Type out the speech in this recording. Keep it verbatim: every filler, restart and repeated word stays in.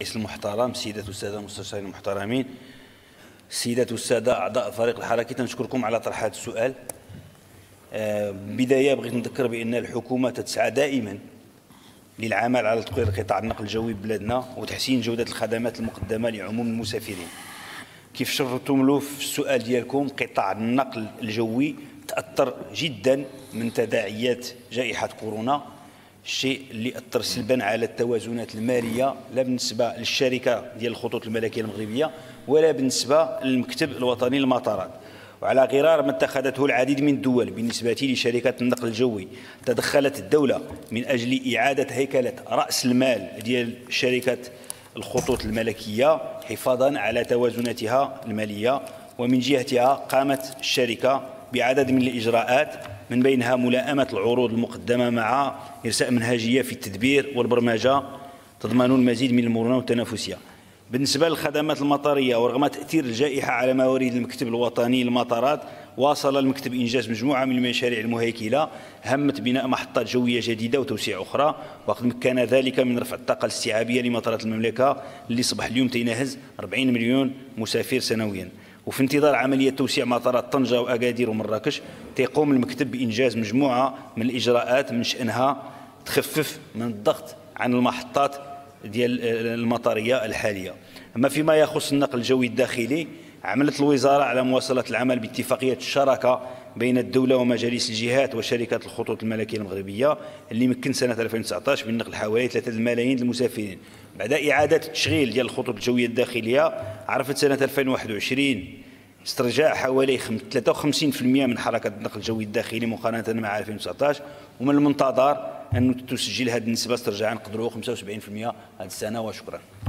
الرئيس المحترم، السيدات والسادة المستشارين المحترمين، السيدات والسادة أعضاء فريق الحركي، تنشكركم على طرح هذا السؤال. بداية بغيت نذكر بأن الحكومة تسعى دائما للعمل على تطوير قطاع النقل الجوي ببلادنا وتحسين جودة الخدمات المقدمة لعموم المسافرين. كيف شرتم له في السؤال ديالكم، قطاع النقل الجوي تأثر جدا من تداعيات جائحة كورونا، الشيء اللي أثر سلبا على التوازنات المالية، لا بالنسبة للشركة ديال الخطوط الملكية المغربية ولا بالنسبة للمكتب الوطني للمطارات. وعلى غرار ما اتخذته العديد من الدول بالنسبة لشركة النقل الجوي، تدخلت الدولة من أجل إعادة هيكلة رأس المال ديال شركة الخطوط الملكية حفاظا على توازناتها المالية. ومن جهتها قامت الشركة بعدد من الإجراءات، من بينها ملائمة العروض المقدمة مع إرساء منهجية في التدبير والبرمجة تضمن المزيد من المرونة والتنافسية. بالنسبة للخدمات المطارية، ورغم تأثير الجائحة على موارد المكتب الوطني للمطارات، واصل المكتب إنجاز مجموعة من المشاريع المهيكلة همت بناء محطات جوية جديدة وتوسيع أخرى، وقد مكن ذلك من رفع الطاقة الاستيعابية لمطارات المملكة اللي صبح اليوم تيناهز أربعين مليون مسافر سنويا. وفي انتظار عملية توسيع مطارات طنجة وأكادير ومراكش، تيقوم المكتب بإنجاز مجموعة من الإجراءات من شأنها تخفف من الضغط عن المحطات ديال المطارية الحالية. أما فيما يخص النقل الجوي الداخلي، عملت الوزارة على مواصلة العمل باتفاقية الشراكة بين الدولة ومجالس الجهات وشركات الخطوط الملكية المغربية اللي مكن سنة ألفين وتسعة عشر من نقل حوالي ثلاثة الملايين المسافرين. بعد إعادة التشغيل ديال الخطوط الجوية الداخلية، عرفت سنة ألفين وواحد وعشرين استرجاع حوالي ثلاثة وخمسين بالمئة من حركة النقل الجوي الداخلي مقارنة مع ألفين وتسعة عشر، ومن المنتظر أن تسجل هذه النسبة استرجاعا قدره خمسة وسبعين بالمئة هذه السنة. وشكرا.